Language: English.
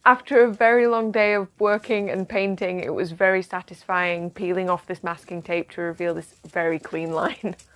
After a very long day of working and painting, it was very satisfying peeling off this masking tape to reveal this very clean line.